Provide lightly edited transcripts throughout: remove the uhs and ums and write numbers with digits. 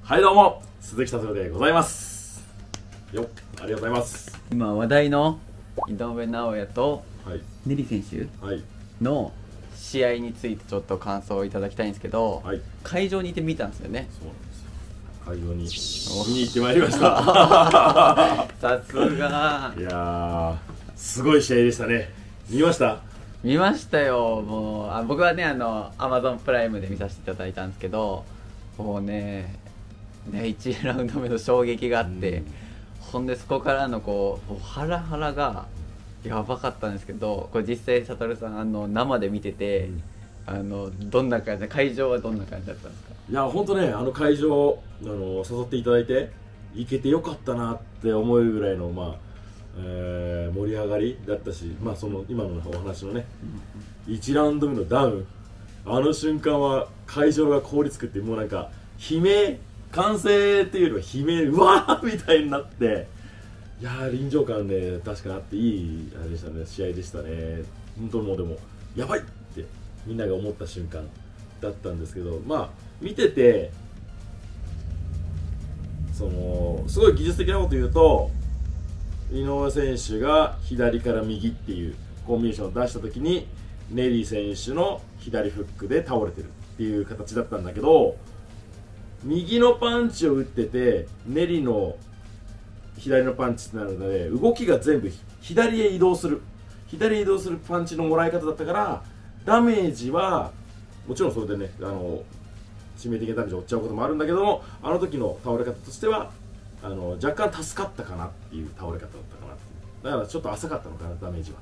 はいどうも、鈴木達郎でございます。よっ、ありがとうございます。 今話題の井上尚弥とはいネリ選手はいの試合についてちょっと感想をいただきたいんですけど、 はい、 会場にいて見たんですよね。 そうなんですよ。会場に見に行ってまいりました。 さすがいやー、すごい試合でしたね。見ました？ 見ましたよ。もう僕はねAmazon プライムで見させていただいたんですけど、もうね1ラウンド目の衝撃があって、ほんでそこからのこうハラハラがやばかったんですけど、これ実際悟さん生で見てて、どんな感じ、会場はどんな感じだったんですか？ いや本当ね、会場誘っていただいて行けてよかったなって思うぐらいの盛り上がりだったし、その今のお話のね、1ラウンド目のダウン、あの瞬間は会場が凍りつくって、もうなんか悲鳴、歓声っていうよりは悲鳴、うわーみたいになって、いやー臨場感ね、確かにあっていいあれでしたね、試合でしたね。本当にもうでもやばいってみんなが思った瞬間だったんですけど、見ててすごい技術的なこと言うと、井上選手が左から右っていうコンビネーションを出した時にネリー選手の左フックで倒れてるっていう形だったんだけど、右のパンチを打っててネリーの左のパンチってなるので、動きが全部左へ移動するパンチのもらい方だったから、ダメージはもちろんそれでね致命的なダメージを負っちゃうこともあるんだけども、あの時の倒れ方としては若干助かったかなっていう倒れ方だったかなっていう。だからちょっと浅かったのかな、ダメージは。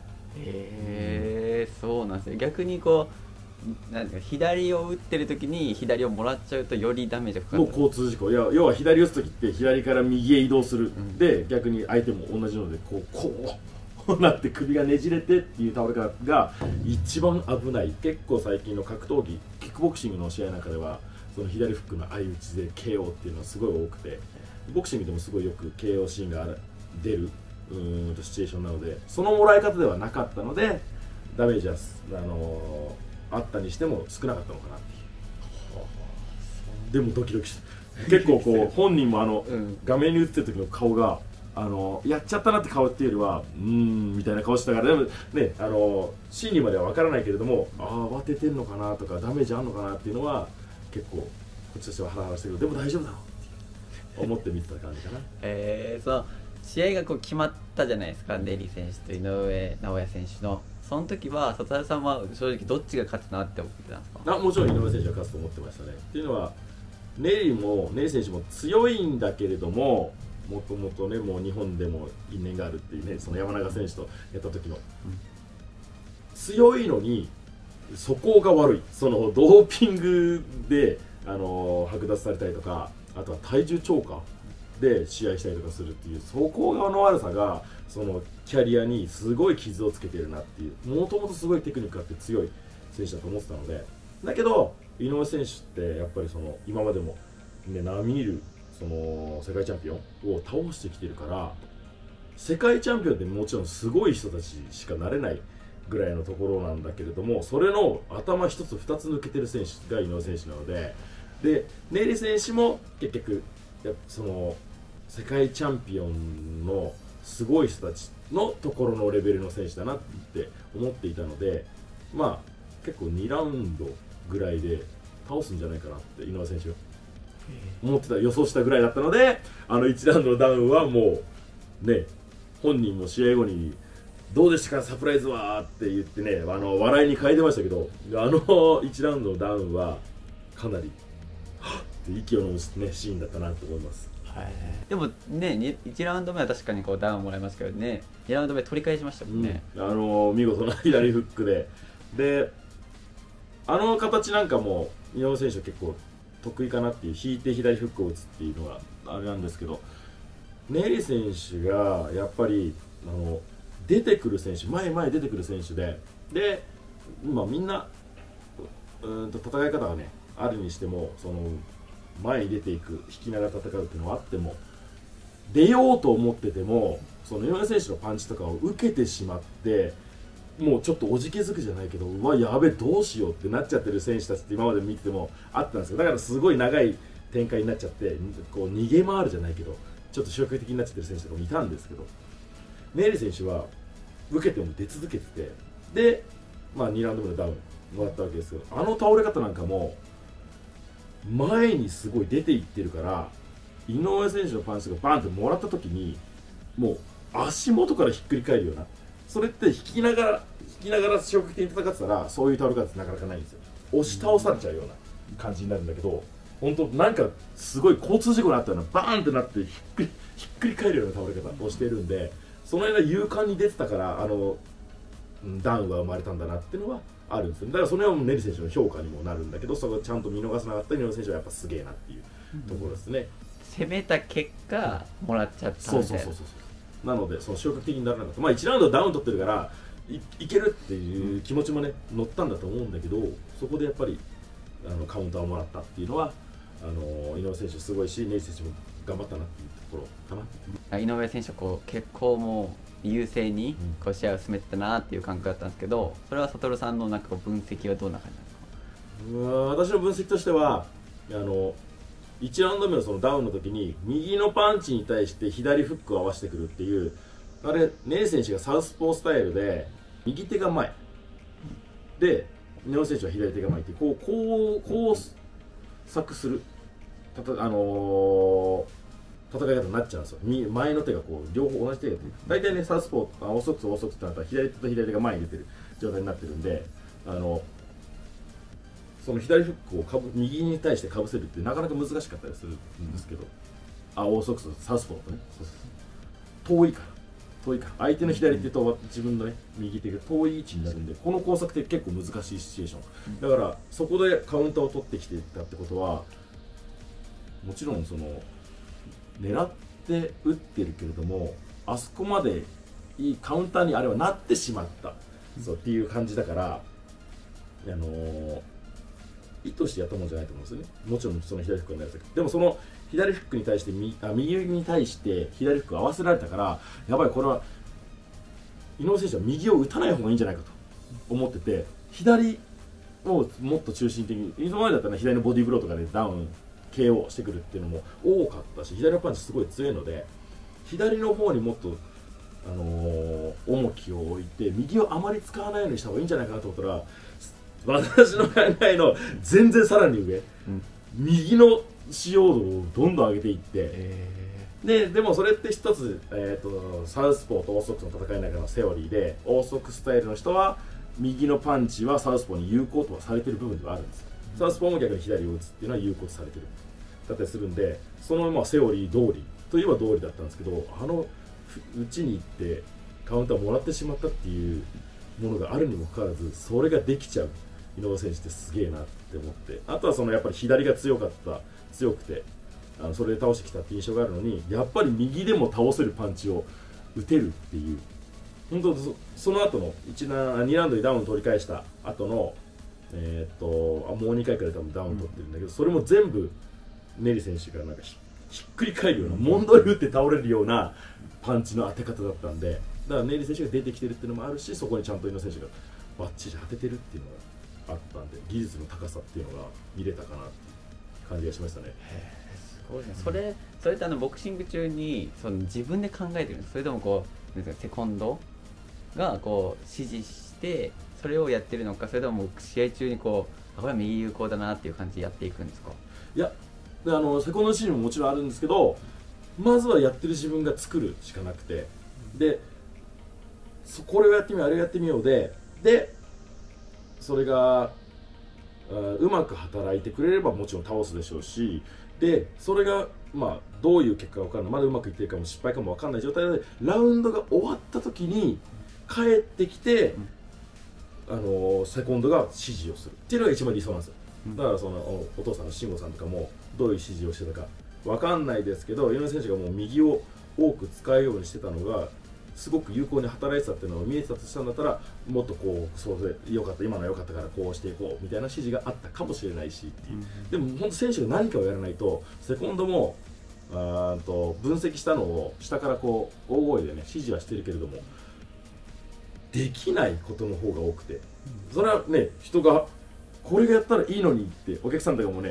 そうなんですよ。逆にこうなんか左を打ってる時に左をもらっちゃうとよりダメージがかかる。 もう交通事故、要は左打つ時って左から右へ移動する、で逆に相手も同じのでこうなって首がねじれてっていう倒れ方が一番危ない。結構最近の格闘技、キックボクシングの試合なんかではその左フックの相打ちで KO っていうのはすごい多くて、ボクシングでもすごいよく KO シーンが出るシチュエーションなので、そのもらい方ではなかったのでダメージはあったにしても少なかったのかなっていう。でもドキドキして結構こう本人も画面に映ってる時の顔がやっちゃったなって顔っていうよりはみたいな顔してたから、でもね真理までは分からないけれども、慌ててんのかなとかダメージあるのかなっていうのは結構こっちとしてはハラハラしてるけど、でも大丈夫だろうって思って見てた感じかな。 その試合がこう決まったじゃないですか、ネリー選手と井上尚弥選手の。その時は笹田さんは正直どっちが勝つなって思ってたんですか？ もちろん井上選手が勝つと思ってましたね。っていうのはネリー選手も強いんだけれども、もともとねもう日本でも因縁があるっていうね、その山中選手とやった時の、強いのに素行が悪い、そのドーピングで剥奪されたりとか、あとは体重超過で試合したりとかするっていう素行の悪さがそのキャリアにすごい傷をつけてるなっていう。もともとすごいテクニックあって強い選手だと思ってたので、だけど井上選手ってやっぱり今までも、ね、並みいる世界チャンピオンを倒してきてるから、世界チャンピオンってもちろんすごい人たちしかなれないぐらいのところなんだけれども、それの頭一つ二つ抜けてる選手が井上選手なので、ネリ選手も結局世界チャンピオンのすごい人たちのところのレベルの選手だなって思っていたので、結構2ラウンドぐらいで倒すんじゃないかなって井上選手思ってた、予想したぐらいだったので、1ラウンドのダウンはもうね、本人も試合後にどうでしたかサプライズはって言ってね、笑いに変えてましたけど、1ラウンドのダウンはかなりはっって息を飲む、シーンだったなと思います。 でもね、1ラウンド目は確かにこうダウンもらいますけどね、2ラウンド目取り返しましたもんね。 見事な左フックで、形なんかも井上選手は結構得意かなっていう、引いて左フックを打つっていうのがあれなんですけど、ネリ選手がやっぱり出てくる選手、前出てくる選手で、みんな戦い方がねあるにしても、前に出ていく、引きながら戦うっていうのはあっても、出ようと思ってても井上選手のパンチとかを受けてしまって、もうちょっとおじけづくじゃないけど、やべえどうしようってなっちゃってる選手たちって今まで見ててもあったんですよ。だからすごい長い展開になっちゃってこう逃げ回るじゃないけどちょっと消極的になっちゃってる選手とかもいたんですけど、ネイリ選手は受けても出続けてて、で、2ラウンド目のダウンもらったわけですけど、あの倒れ方なんかも前にすごい出ていってるから、井上選手のパンチがバンってもらった時にもう足元からひっくり返るような、それって引きながら消極的に戦ってたらそういう倒れ方ってなかなかないんですよ。押し倒されちゃうような感じになるんだけど、本当なんかすごい交通事故にあったようなバーンってなってひっくり返るような倒れ方をしているんで、その辺が勇敢に出てたからダウンが生まれたんだなっていうのはあるんですよ。だからそれはネリ選手の評価にもなるんだけど、そこをちゃんと見逃さなかった井上選手はやっぱすげえなっていうところですね。 攻めた結果もらっちゃったみたいな。そうなのでその消極的にならなかった。1ラウンドダウン取ってるからいけるっていう気持ちもね乗ったんだと思うんだけど、そこでやっぱりカウンターをもらったっていうのは井上選手すごいし、ネイ選手も頑張ったなっていうところかな。 井上選手はこう結構もう優勢にこう試合を進めてたなっていう感覚だったんですけど、それは悟さんのなんか分析はどんな感じなんですか？ 私の分析としては1ラウンド目のそのダウンの時に右のパンチに対して左フックを合わせてくるっていう、あれネイ選手がサウスポースタイルで右手が前で井上選手は左手が前ってこう錯する戦い方になっちゃうんですよ。前の手がこう両方同じ手が出てる。大体ねサウスポーオーソックスってなったら左手と左手が前に出てる状態になってるんで、その左フックを右に対してかぶせるってなかなか難しかったりするんですけど、オーソックスサウスポーとね、遠いから相手の左手と自分のね右手が遠い位置になるんで、この工作って結構難しいシチュエーションだから、そこでカウンターを取ってきていったってことは、もちろんその狙って打ってるけれども、あそこまでいいカウンターにあれはなってしまったそうっていう感じだから、意図してやったもんじゃないと思うんですよね。もちろんその左フックのやつだけど、でもその左フックに対して右に対して左フックを合わせられたから、やばいこれは井上選手は右を打たない方がいいんじゃないかと思ってて、左をもっと中心的に、今までだったら左のボディーブローとかでダウン KO してくるっていうのも多かったし、左のパンチすごい強いので左の方にもっと重きを置いて右をあまり使わないようにした方がいいんじゃないかなと思ったら、私の考えの全然さらに上、右の使用度をどんどん上げていって、でもそれって一つ、サウスポーとオーソックスの戦いの中のセオリーで、オーソックススタイルの人は右のパンチはサウスポーに有効とはされている部分ではあるんです。サウスポーも逆に左を打つっていうのは有効とされているだったりするんで、そのセオリー通りといえば通りだったんですけど、打ちに行ってカウンターをもらってしまったっていうものがあるにもかかわらず、それができちゃう井上選手ってすげえなって思って、あとはやっぱり左が強くてそれで倒してきたっていう印象があるのに、やっぱり右でも倒せるパンチを打てるっていう、本当その後の2ラウンドにダウン取り返した後のもう2回くらい多分ダウン取ってるんだけど、それも全部ネリ選手がなんかひっくり返るような、モンドリ打って倒れるようなパンチの当て方だったんで、だからネリ選手が出てきてるっていうのもあるし、そこにちゃんと井上選手がバッチリ当ててるっていうのがあったんで、技術の高さっていうのが見れたかなっていう感じがしましたね。 すごいね。それってボクシング中に自分で考えてるんです？それともこうセコンドがこう指示してそれをやってるのか、それとも試合中にこれは右有効だなっていう感じでやっていくんですか？ いや、セコンドの指示ももちろんあるんですけど、まずはやってる自分が作るしかなくて、でこれをやってみようあれをやってみようでそれがうまく働いてくれればもちろん倒すでしょうし、でそれがどういう結果か分からない、まだうまくいってるかも失敗かも分からない状態でラウンドが終わった時に帰ってきて、セコンドが指示をするっていうのが一番理想なんですよ。だからお父さんの慎吾さんとかもどういう指示をしてたか分かんないですけど、井上選手がもう右を多く使うようにしてたのがすごく有効に働いてたっていうのが見えてたとしたんだったら、もっとそうでよかった、今のは良かったからこうしていこうみたいな指示があったかもしれないしっていう、でも本当選手が何かをやらないと、セコンドも分析したのを下から大声でね指示はしてるけれどもできないことの方が多くて、それはね人がこれがやったらいいのにってお客さんとかもね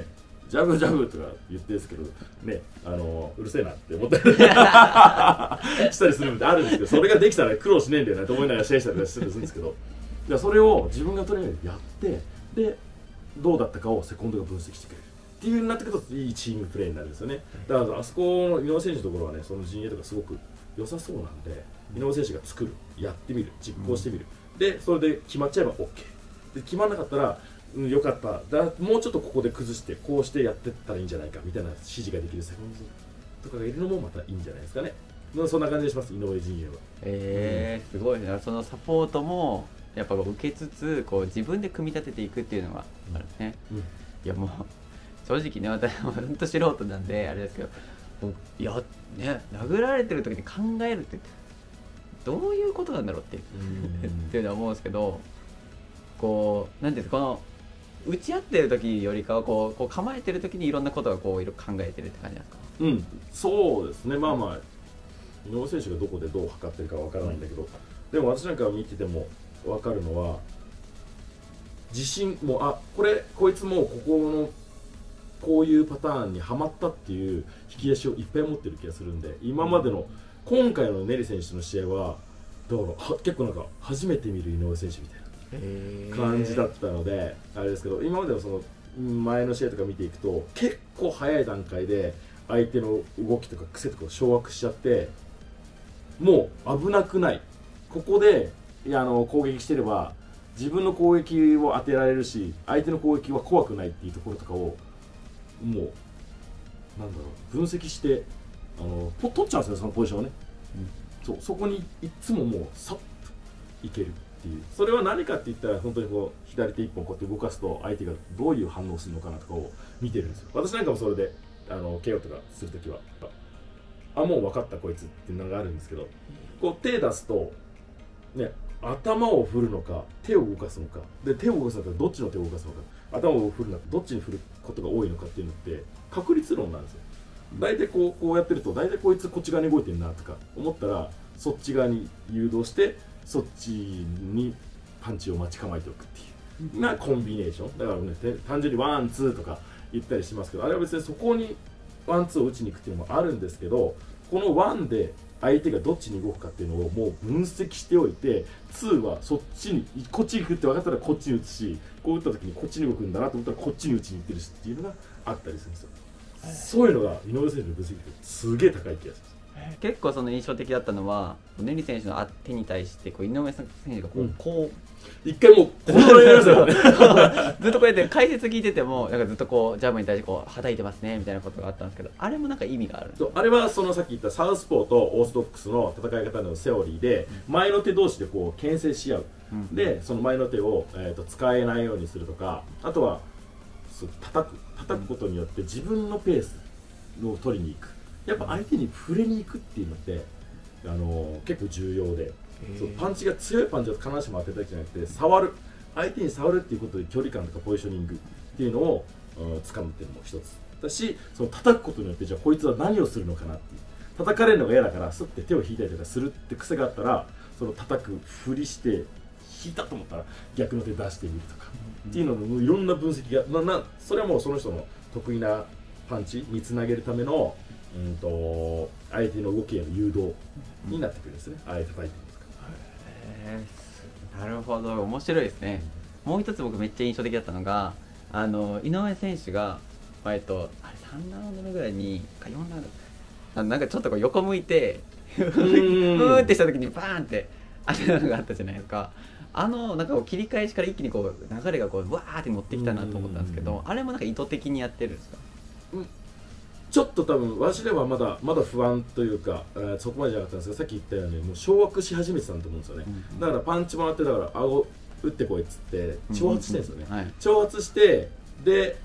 ジャブジャブとか言ってるんですけどね、うるせえなって思ったりしたりするんであるんですけど、それができたら苦労しねえんだよなと思いながら試合したりするんですけど、じゃあそれを自分がとにかくやってでどうだったかをセコンドが分析してくれるっていう風になってくるといいチームプレーになるんですよね。だからあそこの井上選手のところはね、その陣営とかすごく良さそうなんで、井上選手が作る、やってみる、実行してみる、でそれで決まっちゃえば OK で、決まらなかったらよかった、もうちょっとここで崩してこうしてやってったらいいんじゃないかみたいな指示ができるセコンドとかがいるのもまたいいんじゃないですかね。そんな感じがします、井上陣営は。 すごいね。そのサポートもやっぱ受けつつ自分で組み立てていくっていうのがあるね、いやもう正直ね、私も本当素人なんであれですけど、いやね、殴られてる時に考えるってどういうことなんだろうってっていうのは思うんですけど、なんていうんですか、この打ち合ってる時よりかはこう構えてる時にいろんなことがいろいろ考えてるって感じなんですか。 そうですね。まあまあ井上選手がどこでどう測ってるかわからないんだけど、でも私なんか見てても分かるのは、自信もこいつもこういうパターンにはまったっていう引き出しをいっぱい持ってる気がするんで、今までの今回のネリ選手の試合はだから結構なんか初めて見る井上選手みたいな感じだったのであれですけど、今までのその前の試合とか見ていくと結構早い段階で相手の動きとか癖とかを掌握しちゃって、もう危なくない、ここで攻撃してれば自分の攻撃を当てられるし相手の攻撃は怖くないっていうところとかをもう分析して取っちゃうんですよ、そのポジションをね、そこにいつももうさっといけるっていう。それは何かって言ったら本当に左手一本こうやって動かすと相手がどういう反応するのかなとかを見てるんですよ。私なんかもそれでKO とかするときはもう分かったこいつっていうのがあるんですけど、手出すとね、頭を振るのか手を動かすのかで、手を動かすのかどっちの手を動かすのか、頭を振るのかどっちに振ることが多いのかっていうのって確率論なんですよ。大体こうやってると大体こいつこっち側に動いてるなとか思ったらそっち側に誘導してそっちにパンチを待ち構えておくっていうなコンビネーションだからね、単純にワンツーとか言ったりしますけど、あれは別にそこにワンツーを打ちに行くっていうのもあるんですけど、このワンで相手がどっちに動くかっていうのをもう分析しておいて、2はそっちにこっちに行くって分かったらこっちに打つし、こう打った時にこっちに動くんだなと思ったらこっちに打ちに行ってるしっていうのがあったりするんですよ。そういうのが井上選手の分析力すげえ高い気がします。 結構その印象的だったのはネリ選手の手に対して井上選手が一回もうこのぐらいやりましたよねずっとこうやって解説聞いててもなんかずっとジャブに対してはたいてますねみたいなことがあったんですけど、あれもなんか意味がある。 あれはそのさっき言ったサウスポーとオーソドックスの戦い方のセオリーで、前の手同士で牽制し合う、でその前の手を、使えないようにするとか、あとは叩くことによって自分のペースを取りに行く、やっぱ相手に触れに行くっていうのって結構重要で、パンチが強いパンチを必ずしも当てたいじゃなくて、相手に触るっていうことで距離感とかポジショニングっていうのを掴むっていうのも一つだし、その叩くことによってじゃあこいつは何をするのかなっていう、叩かれるのが嫌だからスッて手を引いたりとかするって癖があったら、その叩くふりして引いたと思ったら逆の手出してみるとかっていうのもいろんな分析がそれはもうその人の得意なパンチにつなげるための相手の動きへの誘導になってくるんですね、ああいう叩いてますから。 なるほど、面白いですね。もう一つ僕めっちゃ印象的だったのが井上選手があれ3ラウンド目ぐらいに4ラウンドなんかちょっと横向いてふーってした時にバーンって当てたのがあったじゃないですか。なんか切り返しから一気に流れがわーって持ってきたなと思ったんですけど、あれもなんか意図的にやってるんですか？ ちょっと多分わしではまだ不安というか、そこまでじゃなかったんですが、さっき言ったようにもう掌握し始めてたんだと思うんですよね、だからパンチもらってだから顎打ってこいっつって挑発してるんですよね、挑発してで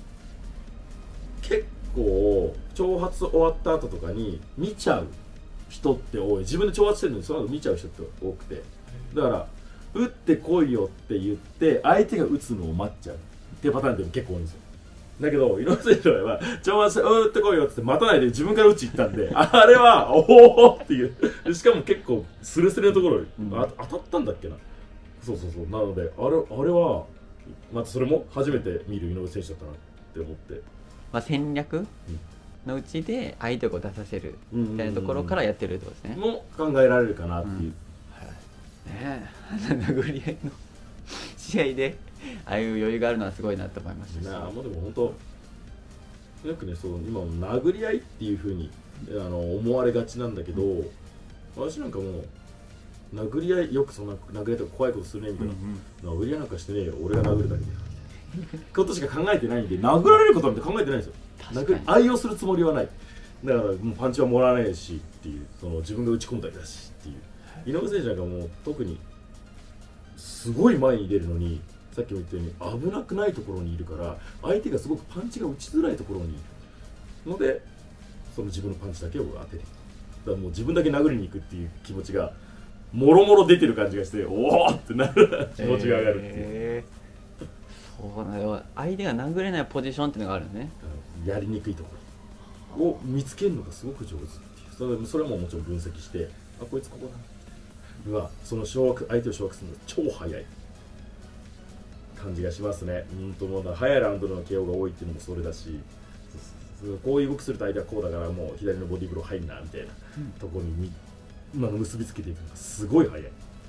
結構挑発終わった後とかに見ちゃう人って多い、自分で挑発してるのにその後見ちゃう人って多くて、だから打ってこいよって言って相手が打つのを待っちゃうっていうパターンって結構多いんですよ。だけど井上選手の場合は挑発して打ってこいよって待たないで自分から打ち行ったんで、あれはおおっていうしかも結構スレスレのところに、当たったんだっけな、そうなのであれはまたそれも初めて見る井上選手だったなって思って、 まあ、戦略のうちで相手を出させるみたいなところからやってるってことですね。 も考えられるかなっていう、 ねえ殴り合いの試合でああいう余裕があるのはすごいなと思いましたし、 もうでも本当よくね、そう今殴り合いっていうふうに思われがちなんだけど、私なんかもう殴り合い、よくそんな殴り合いとか怖いことするねみたいな、殴り合いなんかしてねえよ、俺が殴るだけでことしか考えてないんで、殴られることなんて考えてないんですよ。愛用するつもりはない。だからもうパンチはもらわないしっていう、その自分が打ち込むだけだしっていう。井上選手なんかもう特にすごい前に出るのに、さっきも言ったように危なくないところにいるから、相手がすごくパンチが打ちづらいところにいるので、その自分のパンチだけを当てる。だからもう自分だけ殴りに行くっていう気持ちがもろもろ出てる感じがして、おおってなる気持ちが上がるっていう。 そうだよ、相手が殴れないポジションっていうのがあるね。 やりにくいところを見つけるのがすごく上手っていう。それももちろん分析して、あ、こいつここだうわ、その相手を掌握するのが超速い感じがしますね。速いラウンドの KO が多いっていうのもそれだし、こういう動きすると相手はこうだからもう左のボディーブロー入んなみたいなところに結びつけていくのがすごい速い。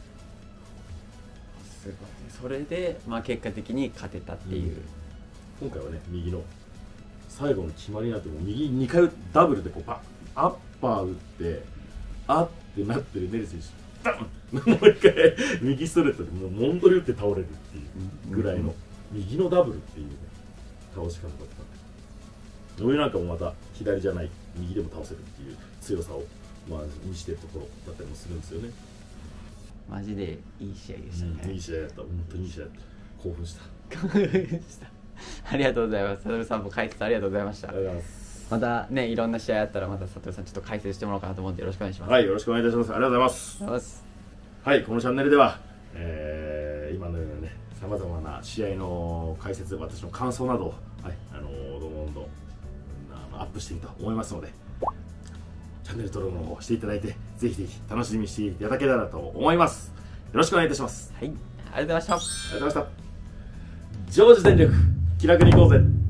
すごい。それで、まあ、結果的に勝てたっていう、 今回はね、右の最後の決まりなんてもう右2回ダブルでこうアッパー打ってあってなってるネル選手、ダンもう一回右ストレートでもうモンドリ打って倒れるっていうぐらいの右のダブルっていう、ね、倒し方だったんで、俺なんかもまた左じゃない右でも倒せるっていう強さを、見せてるところだったりもするんですよね。 マジでいい試合でしたね。 いい試合だった、本当にいい試合だった。興奮した。 興奮したありがとうございます。サトルさんも解説ありがとうございました。 ありがとうございます。 またね、いろんな試合あったらまたサトルさんちょっと解説してもらおうかなと思うんでよろしくお願いします。 はい、よろしくお願いいたします。ありがとうございます。はい、このチャンネルでは、今のようなね、さまざまな試合の解説、私の感想などを、はい、どんどんアップしていくと思いますので、チャンネル登録の方していただいて、ぜひぜひ楽しみにしていただけたらと思います。よろしくお願いいたします。 はい、ありがとうございました。 ありがとうございました。常時全力、気楽にいこうぜ。